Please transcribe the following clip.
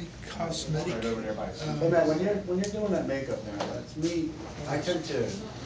any cosmetic. Hey Matt, when you're doing that makeup now, it's me. I tend to